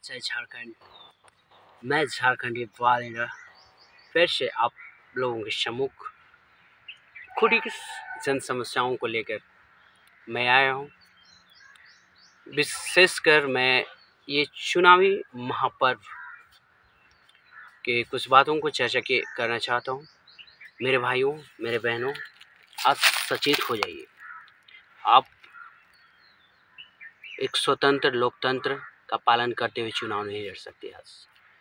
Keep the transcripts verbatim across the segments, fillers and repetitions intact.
जय झारखंड। मैं झारखंडी वालेंद्र फिर से आप लोगों के सम्मुख खुद की जन समस्याओं को लेकर मैं आया हूँ। विशेषकर मैं ये चुनावी महापर्व के कुछ बातों को चर्चा के करना चाहता हूँ। मेरे भाइयों, मेरे बहनों, आप सचेत हो जाइए। आप एक स्वतंत्र लोकतंत्र का पालन करते हुए चुनाव नहीं लड़ सकते। आज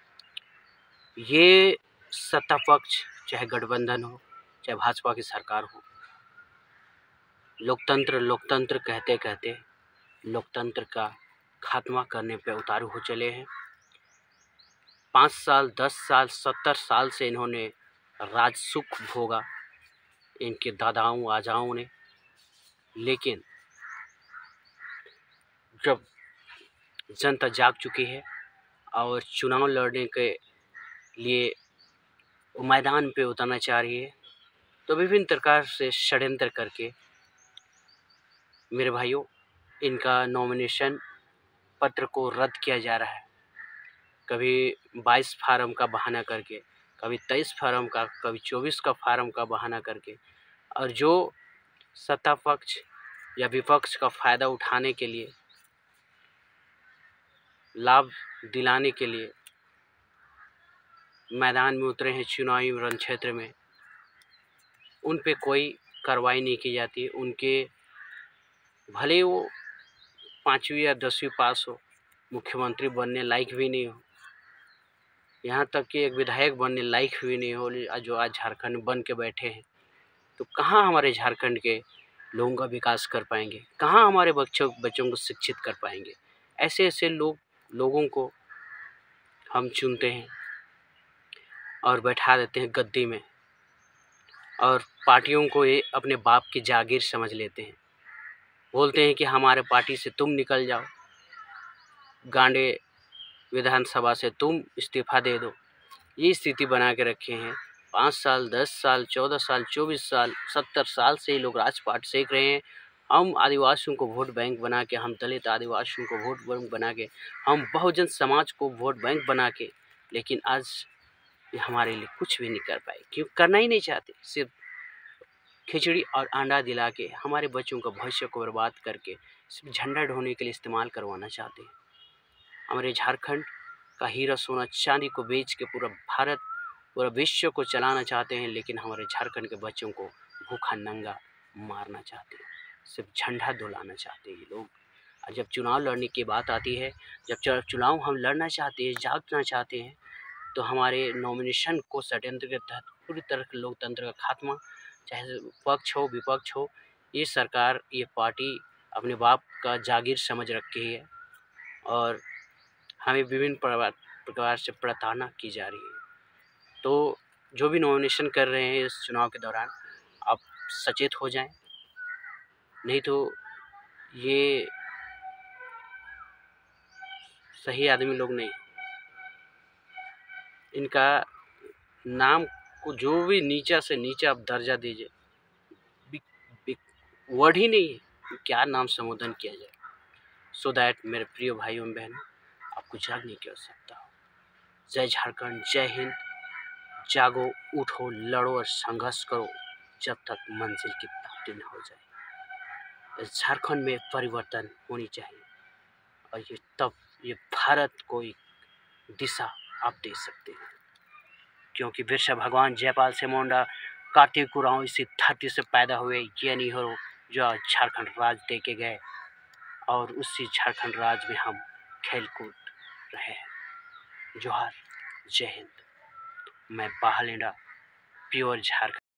ये सत्ता पक्ष, चाहे गठबंधन हो, चाहे भाजपा की सरकार हो, लोकतंत्र लोकतंत्र कहते कहते लोकतंत्र का खात्मा करने पे उतारू हो चले हैं। पाँच साल, दस साल, सत्तर साल से इन्होंने राज सुख भोगा, इनके दादाओं आजाओं ने। लेकिन जब जनता जाग चुकी है और चुनाव लड़ने के लिए मैदान पे उतरना चाह रही है, तो विभिन्न प्रकार से षड्यंत्र करके मेरे भाइयों इनका नॉमिनेशन पत्र को रद्द किया जा रहा है। कभी बाईस फार्म का बहाना करके, कभी तेईस फार्म का, कभी चौबीस का फार्म का बहाना करके, और जो सत्ता पक्ष या विपक्ष का फ़ायदा उठाने के लिए, लाभ दिलाने के लिए मैदान में उतरे हैं चुनावी रण क्षेत्र में, उन पे कोई कार्रवाई नहीं की जाती। उनके भले वो पाँचवीं या दसवीं पास हो, मुख्यमंत्री बनने लायक भी नहीं हो, यहाँ तक कि एक विधायक बनने लायक भी नहीं हो, जो आज झारखंड बन के बैठे हैं, तो कहाँ हमारे झारखंड के लोगों का विकास कर पाएंगे? कहाँ हमारे बच्चों बच्चों को शिक्षित कर पाएंगे? ऐसे ऐसे लोग लोगों को हम चुनते हैं और बैठा देते हैं गद्दी में, और पार्टियों को ये अपने बाप की जागीर समझ लेते हैं। बोलते हैं कि हमारे पार्टी से तुम निकल जाओ, गांडे विधानसभा से तुम इस्तीफा दे दो। ये स्थिति बना के रखे हैं। पाँच साल, दस साल, चौदह साल, चौबीस साल, सत्तर साल से ये लोग राजपाट सेक रहे हैं। हम आदिवासियों को वोट बैंक बना के, हम दलित आदिवासियों को वोट बैंक बना के, हम बहुजन समाज को वोट बैंक बना के, लेकिन आज ये हमारे लिए कुछ भी नहीं कर पाए। क्यों? करना ही नहीं चाहते। सिर्फ खिचड़ी और अंडा दिला के हमारे बच्चों का भविष्य को बर्बाद करके सिर्फ झंडा ढोने के लिए इस्तेमाल करवाना चाहते हैं। हमारे झारखंड का हीरा सोना चांदी को बेच के पूरा भारत, पूरा विश्व को चलाना चाहते हैं, लेकिन हमारे झारखंड के बच्चों को भूखा नंगा मारना चाहते हैं, सिर्फ झंडा दुलाना चाहते हैं ये लोग। और जब चुनाव लड़ने की बात आती है, जब चुनाव हम लड़ना चाहते हैं, जागना चाहते हैं, तो हमारे नॉमिनेशन को षड्यंत्र के तहत पूरी तरह लोकतंत्र का खात्मा, चाहे पक्ष हो विपक्ष हो, ये सरकार, ये पार्टी अपने बाप का जागीर समझ रखी है और हमें विभिन्न प्रकार से प्रताड़ना की जा रही है। तो जो भी नॉमिनेशन कर रहे हैं इस चुनाव के दौरान, आप सचेत हो जाएं, नहीं तो ये सही आदमी लोग नहीं। इनका नाम को जो भी नीचा से नीचा आप दर्जा दीजिए, वर्ड ही नहीं है, क्या नाम संबोधन किया जाए, सो दैट मेरे प्रिय भाइयों एवं बहनों आपको जागने की आवश्यकता हो। जय झारखंड, जय हिंद। जागो, उठो, लड़ो और संघर्ष करो जब तक मंजिल की प्राप्ति न हो जाए। इस झारखंड में परिवर्तन होनी चाहिए और ये तब ये भारत को एक दिशा आप दे सकते हैं, क्योंकि बिरसा भगवान, जयपाल सिमोंडा, कार्तिक उरांव इसी धरती से पैदा हुए ये नहीं हो जो आज झारखंड राज दे के गए, और उसी झारखंड राज में हम खेल कूद रहे हैं। जोहार, जय हिंद। मैं वालेंद्र, प्योर झारखंड।